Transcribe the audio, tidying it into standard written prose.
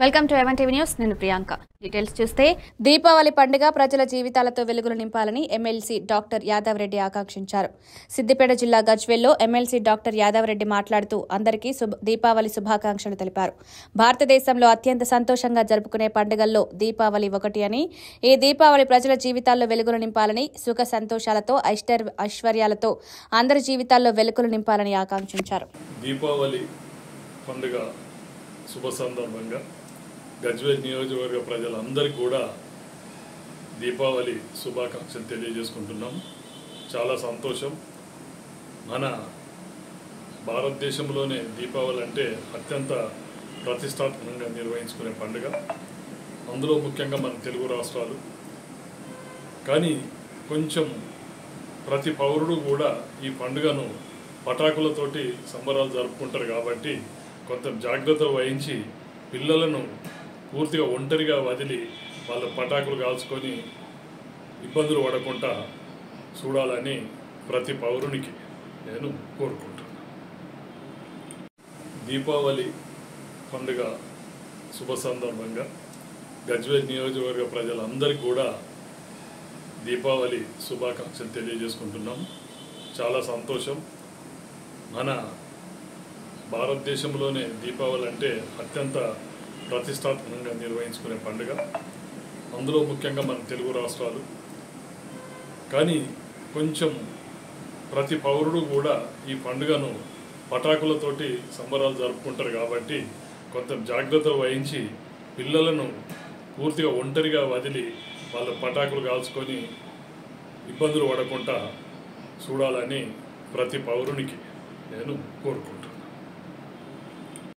Welcome to A1tv news. నేను Priyanka. Details చూస్తే దీపావళి పండుగ ప్రజల జీవితాలతో వెలుగులు నింపాలని ఎమ్మెల్సీ డాక్టర్ యాదవ్ రెడ్డి ఆకాంక్షించారు. సిద్దిపేట జిల్లా గజ్వేల్లో ఎమ్మెల్సీ డాక్టర్ యాదవ్ రెడ్డి మాట్లాడుతూ అందరికీ దీపావళి శుభాకాంక్షలు తెలిపారు. భారతదేశంలో అత్యంత సంతోషంగా జరుపుకునే పండుగల్లో దీపావళి ఒకటి అని, ఈ దీపావళి ప్రజల జీవితాల్లో వెలుగులు నింపాలని, సుఖ సంతోషాలతో ఐశ్వర్యాలతో అందరి జీవితాల్లో వెలుగులు నింపాలని ఆకాంక్షించారు. దీపావళి పండుగ శుభ సందర్భంగా గజ్వేల్ నియోజకవర్గ ప్రజలందరికీ కూడా దీపావళి శుభాకాంక్షలు తెలియజేసుకుంటున్నాం. చాలా సంతోషం. మన భారతదేశంలోనే దీపావళి అంటే అత్యంత ప్రతిష్టాత్మకంగా నిర్వహించుకునే పండుగ. అందులో ముఖ్యంగా మన తెలుగు రాష్ట్రాలు. కానీ కొంచెం ప్రతి పౌరుడు కూడా ఈ పండుగను పటాకులతోటి సంబరాలు జరుపుకుంటారు కాబట్టి కొంత జాగ్రత్త వహించి పిల్లలను పూర్తిగా ఒంటరిగా వదిలి వాళ్ళ పటాకులు కాల్చుకొని ఇబ్బందులు పడకుండా చూడాలని ప్రతి పౌరునికి నేను కోరుకుంటున్నాను. దీపావళి పండుగ శుభ సందర్భంగా గజ్వేల్ నియోజకవర్గ ప్రజలందరికీ కూడా దీపావళి శుభాకాంక్షలు తెలియజేసుకుంటున్నాం. చాలా సంతోషం. మన భారతదేశంలోనే దీపావళి అంటే అత్యంత ప్రతిష్టాత్మకంగా నిర్వహించుకునే పండుగ. అందులో ముఖ్యంగా మన తెలుగు రాష్ట్రాలు. కానీ కొంచెం ప్రతి పౌరుడు కూడా ఈ పండుగను పటాకులతోటి సంబరాలు జరుపుకుంటారు కాబట్టి కొంత జాగ్రత్త వహించి పిల్లలను పూర్తిగా ఒంటరిగా వదిలి వాళ్ళ పటాకులు కాల్చుకొని ఇబ్బందులు పడకుండా చూడాలని ప్రతి పౌరునికి నేను కోరుకుంటున్నాను.